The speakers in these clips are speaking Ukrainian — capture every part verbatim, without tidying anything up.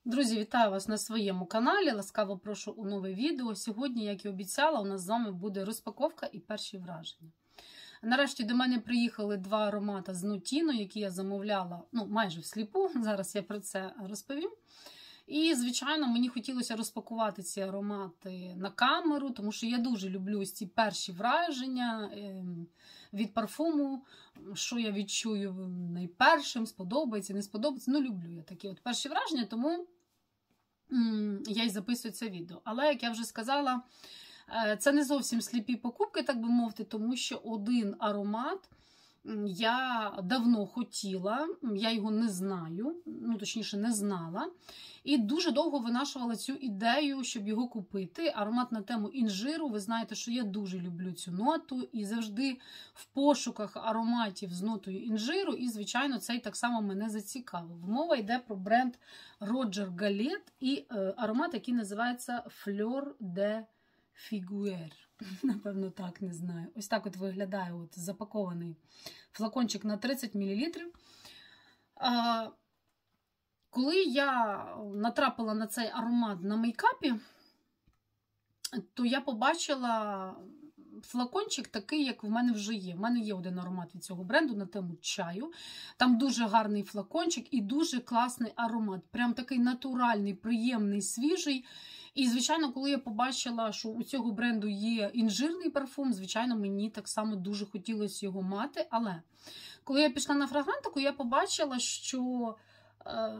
Друзі, вітаю вас на своєму каналі. Ласкаво прошу у нове відео. Сьогодні, як і обіцяла, у нас з вами буде розпаковка і перші враження. Нарешті до мене приїхали два аромати з Notino, які я замовляла ну, майже всліпу. Зараз я про це розповім. І, звичайно, мені хотілося розпакувати ці аромати на камеру, тому що я дуже люблю ось ці перші враження від парфуму, що я відчую найпершим, сподобається, не сподобається. Ну, люблю я такі от перші враження, тому я й записую це відео. Але, як я вже сказала, це не зовсім сліпі покупки, так би мовити, тому що один аромат я давно хотіла, я його не знаю, ну, точніше, не знала. І дуже довго винашувала цю ідею, щоб його купити. Аромат на тему інжиру. Ви знаєте, що я дуже люблю цю ноту. І завжди в пошуках ароматів з нотою інжиру. І, звичайно, цей так само мене зацікавив. Мова йде про бренд Roger Gallet і е, аромат, який називається Fleur de Figuier. Напевно, так, не знаю. Ось так от виглядає от запакований флакончик на тридцять мілілітрів. А, коли я натрапила на цей аромат на мейкапі, то я побачила флакончик такий, як в мене вже є. В мене є один аромат від цього бренду на тему чаю. Там дуже гарний флакончик і дуже класний аромат. Прям такий натуральний, приємний, свіжий. І, звичайно, коли я побачила, що у цього бренду є інжирний парфум, звичайно, мені так само дуже хотілося його мати. Але коли я пішла на фрагрантику, я побачила, що е,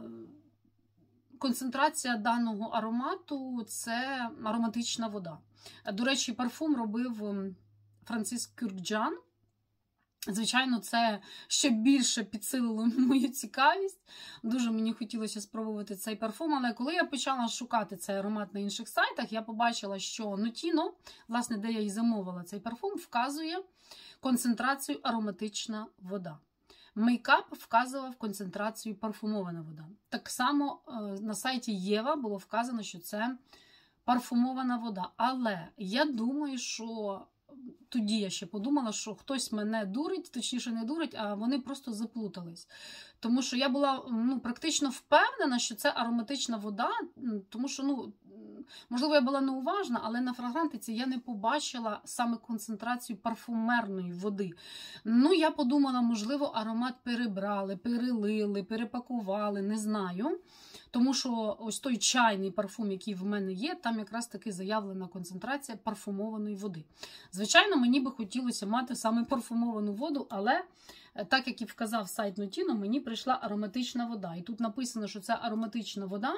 концентрація даного аромату – це ароматична вода. До речі, парфум робив Франциск Кюркджан. Звичайно, це ще більше підсилило мою цікавість. Дуже мені хотілося спробувати цей парфум, але коли я почала шукати цей аромат на інших сайтах, я побачила, що Notino, власне, де я і замовила цей парфум, вказує концентрацію ароматична вода. Мейкап вказував концентрацію парфумована вода. Так само на сайті Єва було вказано, що це парфумована вода. Але я думаю, що тоді я ще подумала, що хтось мене дурить, точніше не дурить, а вони просто заплутались. Тому що я була ну, практично впевнена, що це ароматична вода, тому що, ну, можливо, я була неуважна, але на фрагрантиці я не побачила саме концентрацію парфумерної води. Ну, я подумала, можливо, аромат перебрали, перелили, перепакували, не знаю. Тому що ось той чайний парфум, який в мене є, там якраз таки заявлена концентрація парфумованої води. Звичайно, мені би хотілося мати саме парфумовану воду, але так, як і вказав сайт Notino, мені прийшла ароматична вода. І тут написано, що це ароматична вода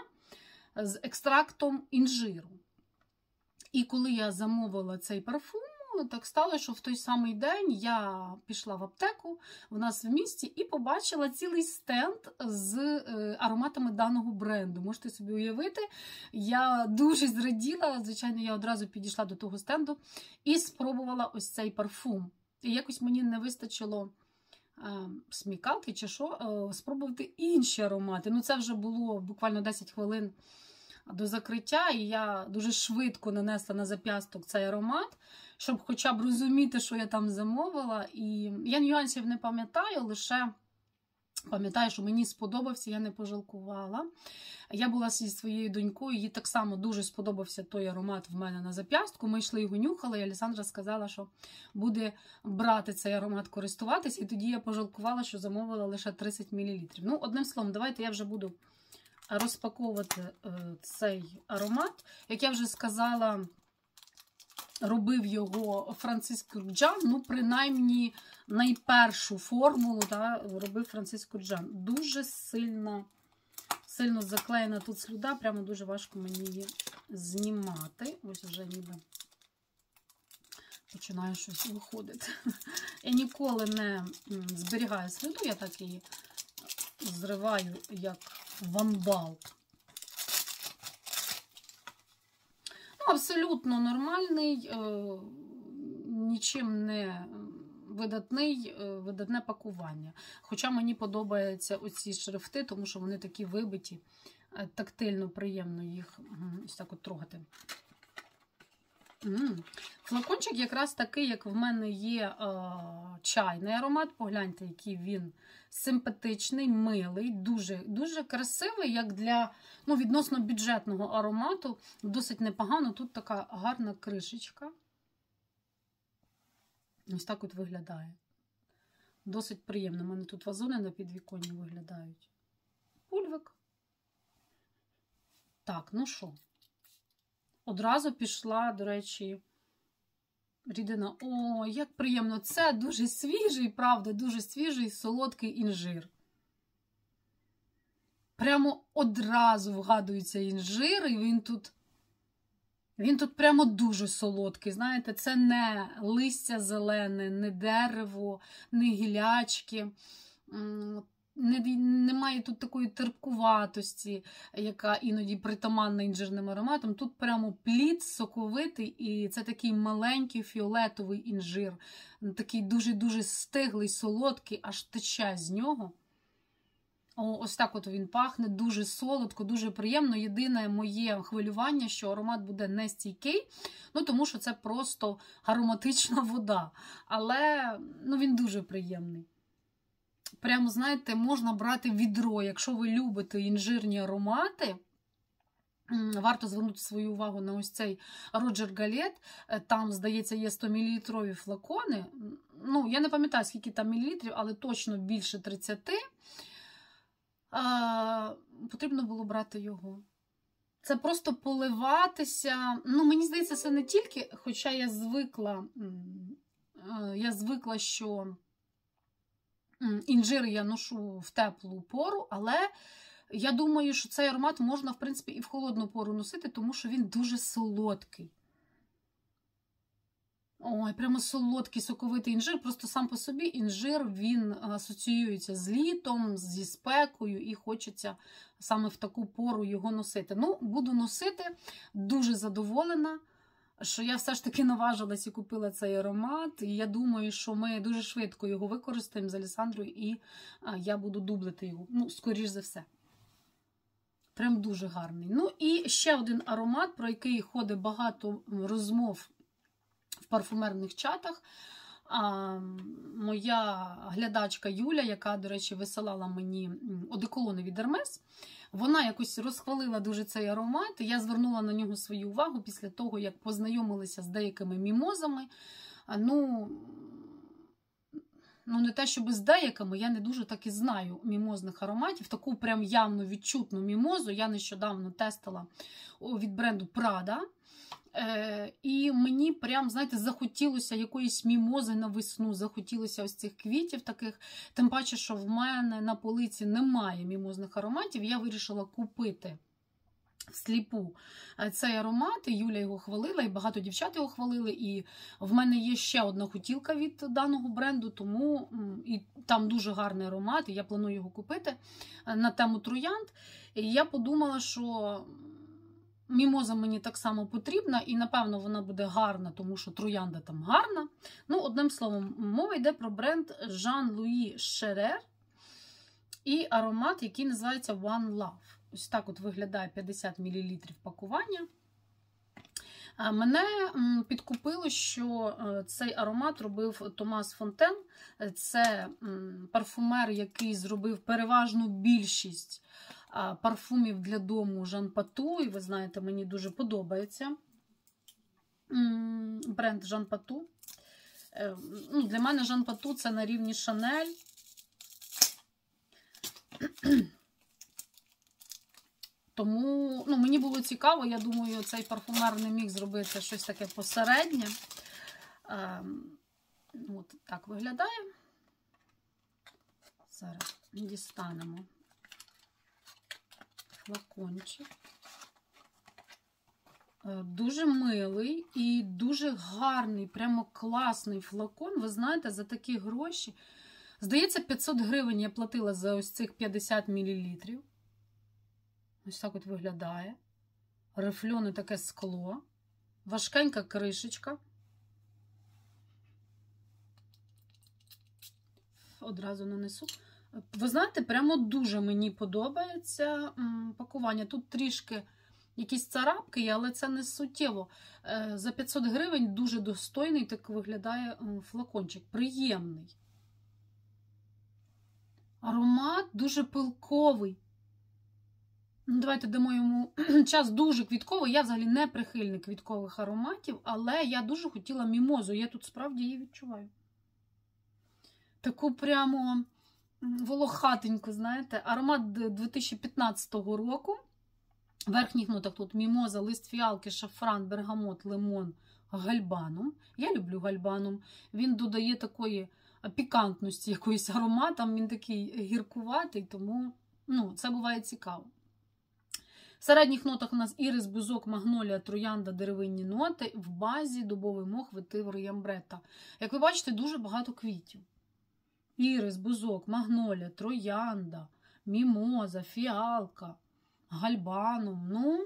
з екстрактом інжиру. І коли я замовила цей парфум, так стало, що в той самий день я пішла в аптеку в нас в місті і побачила цілий стенд з ароматами даного бренду. Можете собі уявити, я дуже зраділа, звичайно, я одразу підійшла до того стенду і спробувала ось цей парфум. І якось мені не вистачило смікалки чи що, спробувати інші аромати. Ну, це вже було буквально десять хвилин до закриття, і я дуже швидко нанесла на зап'ясток цей аромат, щоб хоча б розуміти, що я там замовила. І я нюансів не пам'ятаю, лише пам'ятаю, що мені сподобався, я не пожалкувала. Я була зі своєю донькою, їй так само дуже сподобався той аромат в мене на зап'ястку. Ми йшли його нюхали, і Алісандра сказала, що буде брати цей аромат, користуватися. І тоді я пожалкувала, що замовила лише тридцять мілілітрів. Ну, одним словом, давайте я вже буду розпаковувати цей аромат. Як я вже сказала, робив його Франциск Кюркджан, ну, принаймні, найпершу формулу да, робив Франциск Кюркджан. Дуже сильно, сильно заклеєна тут слюда, прямо дуже важко мені її знімати. Ось вже ніби починає щось виходити. Я ніколи не зберігаю слюду, я так її зриваю, як вандал. Ну, абсолютно нормальний, нічим не видатний, видатне пакування. Хоча мені подобаються оці шрифти, тому що вони такі вибиті, тактильно приємно їх ось так от трогати. М. Флакончик якраз такий, як в мене є е, чайний аромат. Погляньте, який він симпатичний, милий, дуже, дуже красивий, як для ну, відносно бюджетного аромату. Досить непогано. Тут така гарна кришечка. Ось так от виглядає. Досить приємно. У мене тут вазони на підвіконні виглядають. Пульвик. Так, ну що? Одразу пішла, до речі, рідина. О, як приємно. Це дуже свіжий, правда, дуже свіжий, солодкий інжир. Прямо одразу вгадується інжир, і він тут, він тут прямо дуже солодкий. Знаєте, це не листя зелене, не дерево, не гілячки. Немає тут такої терпкуватості, яка іноді притаманна інжирним ароматом. Тут прямо плід соковитий, і це такий маленький фіолетовий інжир. Такий дуже-дуже стиглий, солодкий, аж тече з нього. О, ось так от він пахне, дуже солодко, дуже приємно. Єдине моє хвилювання, що аромат буде не стійкий, ну тому що це просто ароматична вода. Але ну, він дуже приємний. Прямо, знаєте, можна брати відро. Якщо ви любите інжирні аромати, варто звернути свою увагу на ось цей Роджер Галет. Там, здається, є сто мілілітрові флакони. Ну, я не пам'ятаю, скільки там мілілітрів, але точно більше тридцяти. А, потрібно було брати його. Це просто поливатися. Ну, мені здається, це не тільки, хоча я звикла, я звикла, що інжир я ношу в теплу пору, але я думаю, що цей аромат можна, в принципі, і в холодну пору носити, тому що він дуже солодкий. Ой, прямо солодкий, соковитий інжир. Просто сам по собі інжир, він асоціюється з літом, зі спекою, і хочеться саме в таку пору його носити. Ну, буду носити, дуже задоволена, що я все ж таки наважилась і купила цей аромат. І я думаю, що ми дуже швидко його використаємо з Алесандрою, і я буду дублити його. Ну, скоріш за все. Прям дуже гарний. Ну, і ще один аромат, про який ходить багато розмов в парфумерних чатах. А, моя глядачка Юля, яка, до речі, висилала мені одеколони від Hermès, вона якось розхвалила дуже цей аромат, і я звернула на нього свою увагу після того, як познайомилася з деякими мімозами. Ну, ну не те, щоб з деякими, я не дуже так і знаю мімозних ароматів. Таку прям явно відчутну мімозу я нещодавно тестила від бренду Prada. Е, і мені прям, знаєте, захотілося якоїсь мімози на весну, захотілося ось цих квітів таких. Тим паче, що в мене на полиці немає мімозних ароматів. Я вирішила купити всліпу цей аромат, і Юля його хвалила, і багато дівчат його хвалили. І в мене є ще одна хотілка від даного бренду, тому і там дуже гарний аромат, і я планую його купити на тему троянд. І я подумала, що мімоза мені так само потрібна, і, напевно, вона буде гарна, тому що троянда там гарна. Ну, одним словом, мова йде про бренд Jean-Louis Scherer і аромат, який називається One Love. Ось так от виглядає п'ятдесят мілілітрів пакування. Мене підкупило, що цей аромат робив Томас Фонтен. Це парфумер, який зробив переважну більшість парфумів для дому Жан Пату. І ви знаєте, мені дуже подобається бренд Жан Пату. Ну, для мене Жан Пату це на рівні Шанель. Тому ну, мені було цікаво, я думаю, цей парфумер не міг зробити щось таке посереднє. От так виглядає. Зараз дістанемо флакончик. Дуже милий і дуже гарний, прямо класний флакон. Ви знаєте, за такі гроші. Здається, п'ятсот гривень я платила за ось цих п'ятдесят мілілітрів. Ось так от виглядає. Рифльоне таке скло. Важкенька кришечка. Одразу нанесу. Ви знаєте, прямо дуже мені подобається пакування. Тут трішки якісь царапки є, але це не суттєво. За п'ятсот гривень дуже достойний, так виглядає флакончик. Приємний. Аромат дуже пилковий. Ну, давайте дамо йому час. Дуже квітковий. Я взагалі не прихильник квіткових ароматів, але я дуже хотіла мімозу. Я тут справді її відчуваю. Таку прямо волохатеньку, знаєте. Аромат дві тисячі п'ятнадцятого року. В верхніх нотах тут мімоза, лист фіалки, шафран, бергамот, лимон, гальбанум. Я люблю гальбанум. Він додає такої пікантності якоїсь ароматам. Він такий гіркуватий, тому ну, це буває цікаво. В середніх нотах у нас ірис, бузок, магнолія, троянда, деревинні ноти. В базі дубовий мох, ветивер і амбрета. Як ви бачите, дуже багато квітів. Ірис, бузок, магнолія, троянда, мімоза, фіалка, гальбанум. Ну,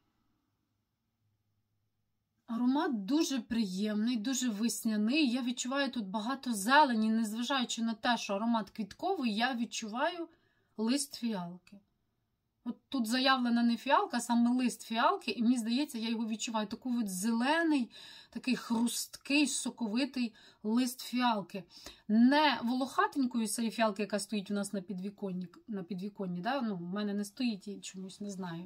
аромат дуже приємний, дуже весняний. Я відчуваю тут багато зелені, незважаючи на те, що аромат квітковий, я відчуваю лист фіалки. От тут заявлена не фіалка, а саме лист фіалки, і мені здається, я його відчуваю. Такий от зелений, такий хрусткий, соковитий лист фіалки. Не волохатенькою цієї фіалки, яка стоїть у нас на підвіконні. На підвіконні, да? Ну, в мене не стоїть і чомусь, не знаю.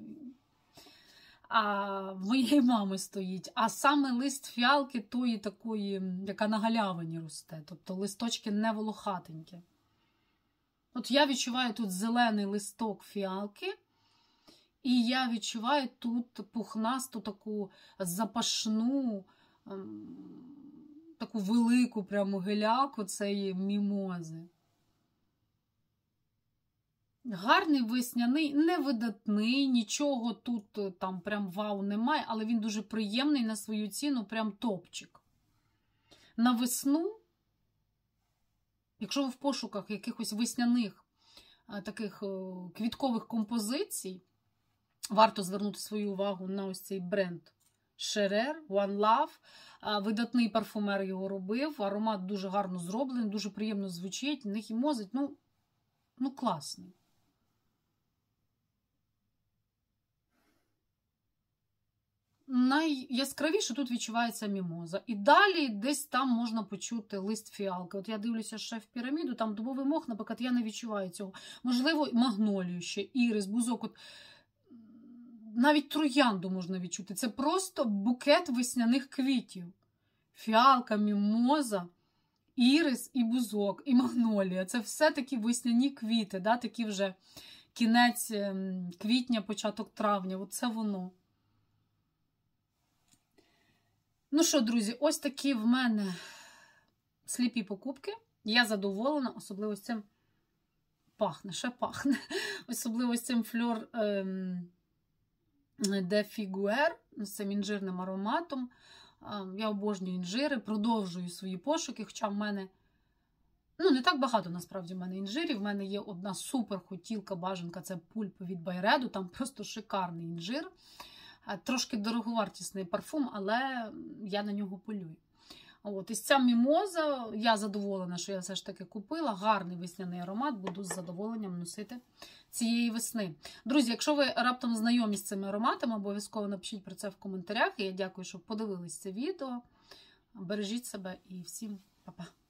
А в моєї мами стоїть. А саме лист фіалки тої такої, яка на галявині росте. Тобто листочки не волохатенькі. От я відчуваю тут зелений листок фіалки, і я відчуваю тут пухнасту таку запашну, таку велику прямо геляку цієї мімози. Гарний весняний, невидатний, нічого тут там прям вау немає, але він дуже приємний на свою ціну, прям топчик. На весну, якщо ви в пошуках якихось весняних таких квіткових композицій, варто звернути свою увагу на ось цей бренд Scherer, One Love. Видатний парфумер його робив, аромат дуже гарно зроблений, дуже приємно звучить, не хімозить, ну, ну класний. Найяскравіше тут відчувається мімоза. І далі десь там можна почути лист фіалки. От я дивлюся шеф піраміду, там дубовий мох, наприклад, я не відчуваю цього. Можливо, магнолію ще, ірис, бузок. От навіть троянду можна відчути. Це просто букет весняних квітів. Фіалка, мімоза, ірис і бузок, і магнолія. Це все такі весняні квіти, да? Такі вже кінець квітня, початок травня. Оце воно. Ну що, друзі, ось такі в мене сліпі покупки. Я задоволена, особливо з цим пахне, ще пахне. Особливо з цим Fleur de Figuer, з цим інжирним ароматом. Я обожнюю інжири, продовжую свої пошуки, хоча в мене, ну, не так багато, насправді, в мене інжирів. В мене є одна супер хотілка, бажанка, це пульп від Байреду, там просто шикарний інжир. Трошки дороговартісний парфум, але я на нього полюю. От, і ця мімоза, я задоволена, що я все ж таки купила. Гарний весняний аромат, буду з задоволенням носити цієї весни. Друзі, якщо ви раптом знайомі з цими ароматами, обов'язково напишіть про це в коментарях. І я дякую, що подивились це відео. Бережіть себе і всім па-па.